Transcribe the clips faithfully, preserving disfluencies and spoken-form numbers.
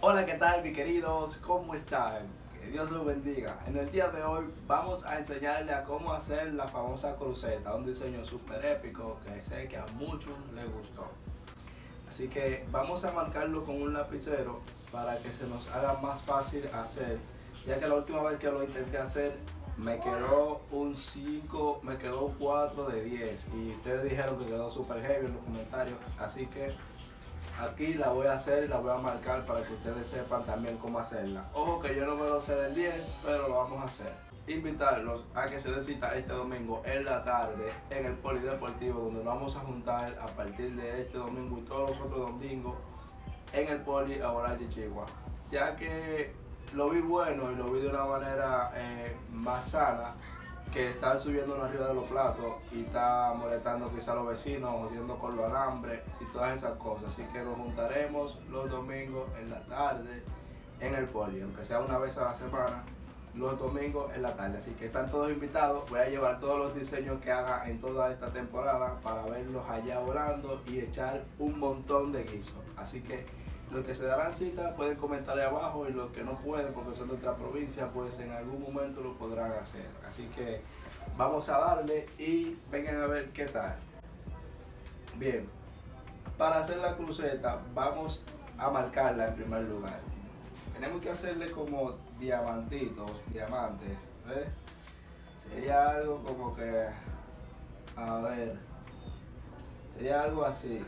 Hola, ¿qué tal, mis queridos? ¿Cómo están? Que Dios los bendiga. En el día de hoy vamos a enseñarle a cómo hacer la famosa cruceta, un diseño súper épico que sé que a muchos les gustó. Así que vamos a marcarlo con un lapicero para que se nos haga más fácil hacer, ya que la última vez que lo intenté hacer me quedó un cinco, me quedó un cuatro de diez y ustedes dijeron que quedó súper heavy en los comentarios, así que aquí la voy a hacer y la voy a marcar para que ustedes sepan también cómo hacerla. Ojo que yo no me lo sé del diez, pero lo vamos a hacer. Invitarlos a que se den cita este domingo en la tarde en el Polideportivo, donde nos vamos a juntar a partir de este domingo y todos los otros domingos en el Poli a orar de Chihuahua. Ya que lo vi bueno y lo vi de una manera eh, más sana que estar subiendo arriba de los platos y está molestando quizá a los vecinos, jodiendo con los alambres y todas esas cosas. Así que nos juntaremos los domingos en la tarde en el Poli, aunque sea una vez a la semana, los domingos en la tarde. Así que están todos invitados. Voy a llevar todos los diseños que haga en toda esta temporada para verlos allá volando y echar un montón de guisos. Así que los que se darán cita pueden comentar ahí abajo, y los que no pueden porque son de otra provincia, pues en algún momento lo podrán hacer. Así que vamos a darle y vengan a ver qué tal. Bien, para hacer la cruceta vamos a marcarla en primer lugar. Tenemos que hacerle como diamantitos, diamantes, ¿ves? Sería algo como que, a ver, sería algo así.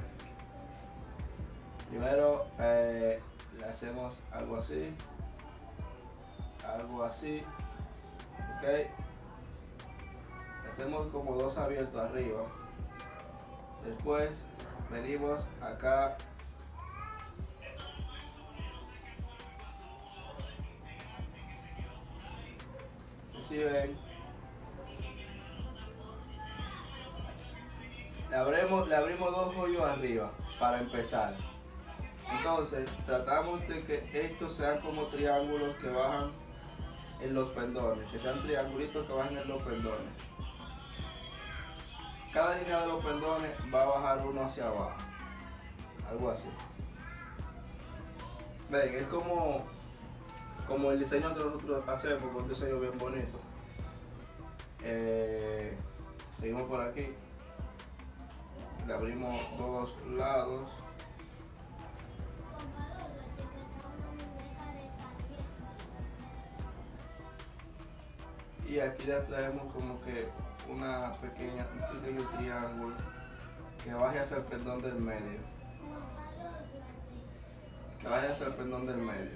Primero eh, le hacemos algo así, algo así, ok. Le hacemos como dos abiertos arriba. Después venimos acá si ven, le abrimos, le abrimos dos hoyos arriba para empezar. Entonces tratamos de que estos sean como triángulos que bajan en los pendones, que sean triangulitos que bajan en los pendones. Cada línea de los pendones va a bajar uno hacia abajo, algo así. Ven, es como, como el diseño que nosotros hacemos, un diseño bien bonito. Eh, seguimos por aquí, le abrimos dos lados. Y aquí le traemos como que una pequeña, un pequeño triángulo que baje hacia el pendón del medio. Que baje hacia el pendón del medio.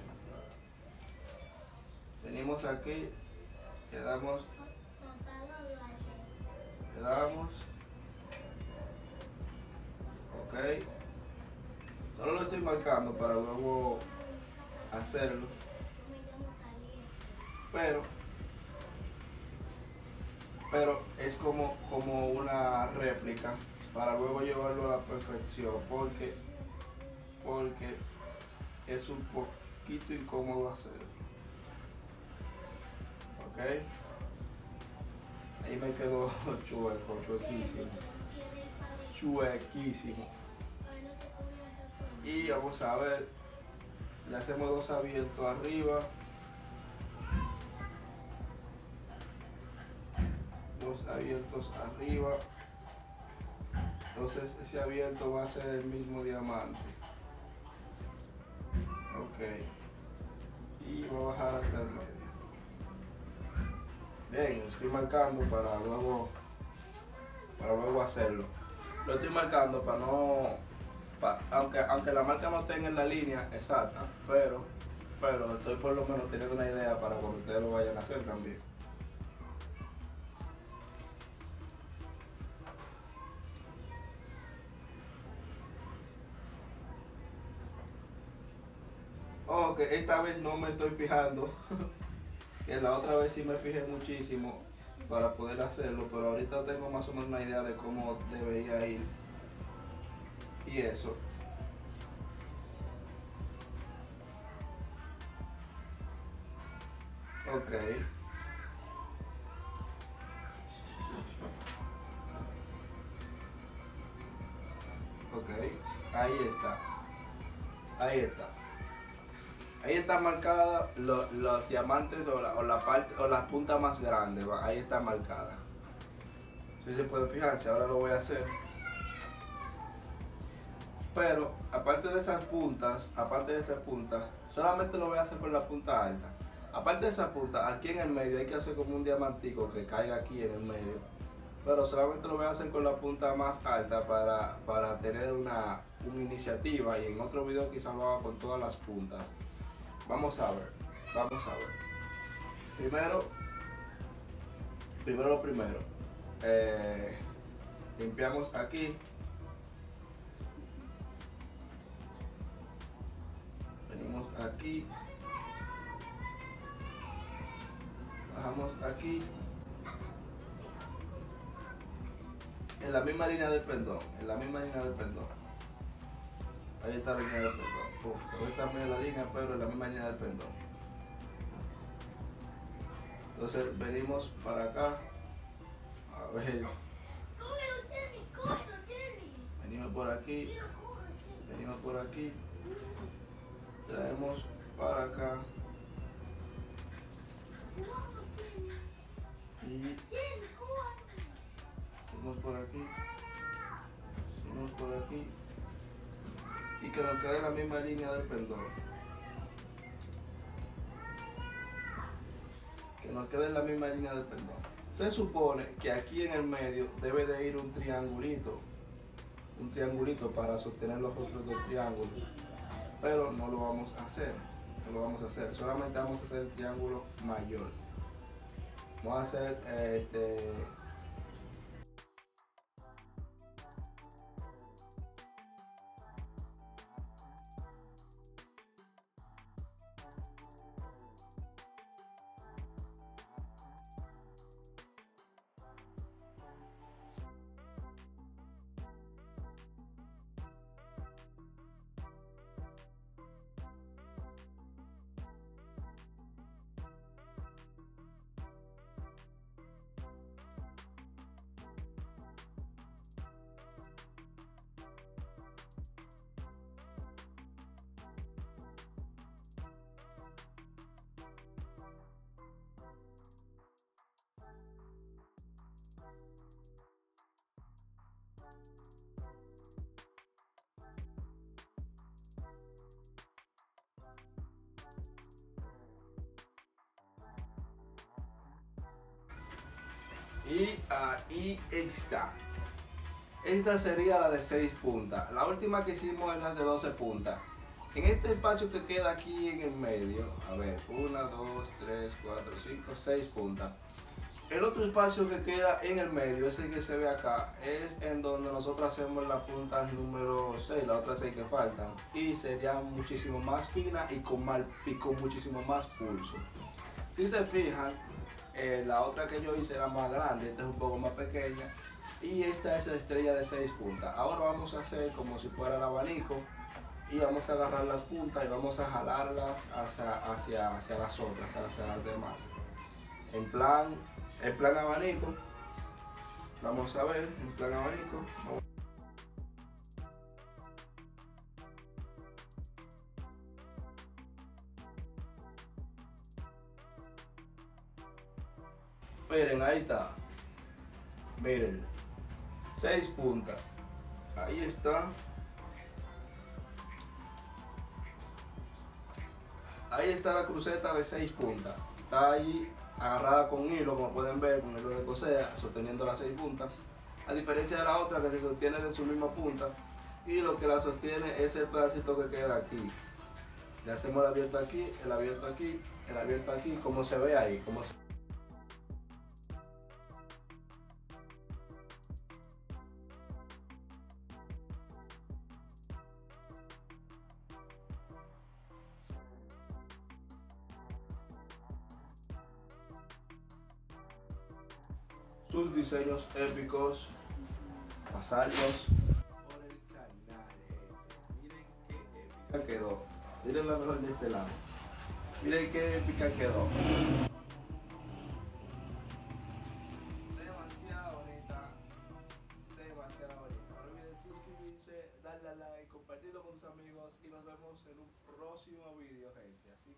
Venimos aquí, le damos, le damos, ok. Solo lo estoy marcando para luego hacerlo, pero pero es como, como una réplica para luego llevarlo a la perfección, porque, porque es un poquito incómodo hacerlo. Ok, ahí me quedó chueco, chuequísimo, chuequísimo. Y vamos a ver, le hacemos dos abiertos arriba, dos abiertos arriba. Entonces ese abierto va a ser el mismo diamante, ok, y va a bajar hasta el medio. Bien, lo estoy marcando para luego para luego hacerlo. Lo estoy marcando para no para, aunque aunque la marca no tenga en la línea exacta, pero pero estoy por lo menos teniendo una idea para cuando ustedes lo vayan a hacer también. Oh, que esta vez no me estoy fijando, que la otra vez sí me fijé muchísimo para poder hacerlo, pero ahorita tengo más o menos una idea de cómo debería ir y eso. Ok. Ok, ahí está. Ahí está. Ahí están marcadas los, los diamantes o la, o la parte o las puntas más grandes, ahí está marcada. Si se pueden fijarse, ahora lo voy a hacer. Pero aparte de esas puntas, aparte de esas puntas, solamente lo voy a hacer con la punta alta. Aparte de esas puntas, aquí en el medio hay que hacer como un diamantico que caiga aquí en el medio. Pero solamente lo voy a hacer con la punta más alta para, para tener una, una iniciativa, y en otro video quizás lo haga con todas las puntas. Vamos a ver, vamos a ver. Primero, primero lo primero. Eh, limpiamos aquí. Venimos aquí. Bajamos aquí. En la misma línea del pendón, en la misma línea del pendón. Ahí está la línea del pendón. Uf, ahí está medio la línea, pero en la misma línea del pendón. Entonces venimos para acá. A ver. Venimos por aquí. Venimos por aquí. Traemos para acá. Y seguimos por aquí. Seguimos por aquí. Y que nos quede la misma línea del pendón. Que nos quede la misma línea del pendón. Se supone que aquí en el medio debe de ir un triangulito. Un triangulito para sostener los otros dos triángulos. Pero no lo vamos a hacer. No lo vamos a hacer. Solamente vamos a hacer el triángulo mayor. Vamos a hacer eh, este. Y ahí está. Esta sería la de seis puntas. La última que hicimos es la de doce puntas. En este espacio que queda aquí en el medio, a ver, una, dos, tres, cuatro, cinco, seis puntas. El otro espacio que queda en el medio, ese que se ve acá, es en donde nosotros hacemos la punta número seis, las otras seis que faltan. Y sería muchísimo más fina y con, mal, y con muchísimo más pulso. Si se fijan, eh, la otra que yo hice era más grande, esta es un poco más pequeña. Y esta es la estrella de seis puntas. Ahora vamos a hacer como si fuera el abanico. Y vamos a agarrar las puntas y vamos a jalarlas hacia, hacia, hacia las otras, hacia las demás. En plan, en plan abanico. Vamos a ver, en plan abanico. Vamos. Miren, ahí está. Miren, seis puntas. Ahí está. Ahí está la cruceta de seis puntas. Está ahí agarrada con hilo, como pueden ver, con hilo de coser, sosteniendo las seis puntas. A diferencia de la otra que se sostiene de su misma punta. Y lo que la sostiene es el pedacito que queda aquí. Le hacemos el abierto aquí, el abierto aquí, el abierto aquí, como se ve ahí. Como se... sus diseños épicos, pasarlos por el canal. Miren qué épica quedó. Miren la mejor de este lado. Miren qué épica quedó. Demasiado bonita. Demasiado bonita. No olviden suscribirse, darle darle a like, compartirlo con tus amigos y nos vemos en un próximo video, gente. Así